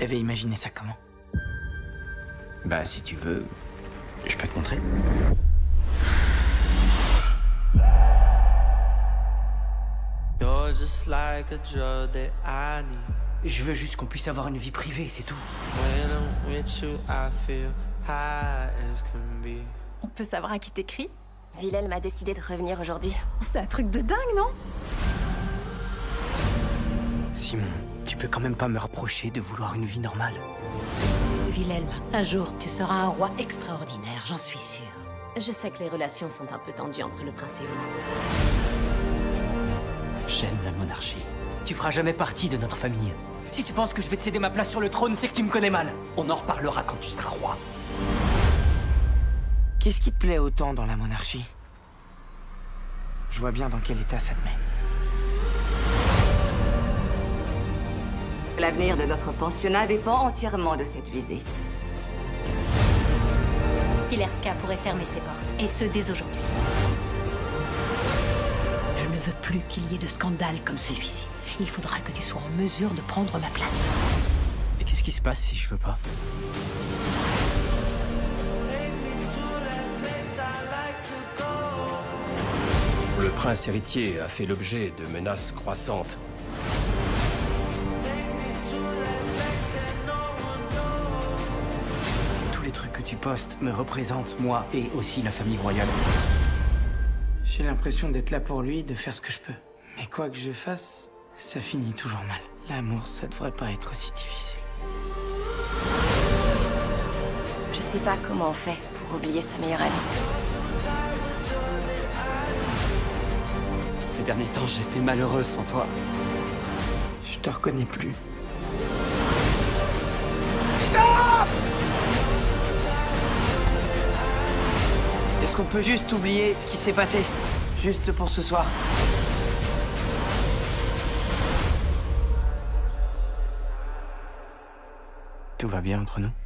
T'avais imaginé ça comment? Bah si tu veux, je peux te montrer. You're just like a drug that I need. Je veux juste qu'on puisse avoir une vie privée, c'est tout. When I'm with you, I feel high as can be. On peut savoir à qui t'écris? Wilhelm a décidé de revenir aujourd'hui. C'est un truc de dingue, non? Simon, tu peux quand même pas me reprocher de vouloir une vie normale. Wilhelm, un jour, tu seras un roi extraordinaire, j'en suis sûre. Je sais que les relations sont un peu tendues entre le prince et vous. J'aime la monarchie. Tu feras jamais partie de notre famille. Si tu penses que je vais te céder ma place sur le trône, c'est que tu me connais mal. On en reparlera quand tu seras roi. Qu'est-ce qui te plaît autant dans la monarchie? Je vois bien dans quel état ça te met. L'avenir de notre pensionnat dépend entièrement de cette visite. Pilerska pourrait fermer ses portes, et ce dès aujourd'hui. Je ne veux plus qu'il y ait de scandale comme celui-ci. Il faudra que tu sois en mesure de prendre ma place. Et qu'est-ce qui se passe si je veux pas? Le prince héritier a fait l'objet de menaces croissantes. Tous les trucs que tu postes me représentent, moi et aussi la famille royale. J'ai l'impression d'être là pour lui, de faire ce que je peux. Mais quoi que je fasse, ça finit toujours mal. L'amour, ça devrait pas être aussi difficile. Je sais pas comment on fait pour oublier sa meilleure amie. Ces derniers temps, j'étais malheureuse sans toi. Je te reconnais plus. Est-ce qu'on peut juste oublier ce qui s'est passé? Juste pour ce soir. Tout va bien entre nous?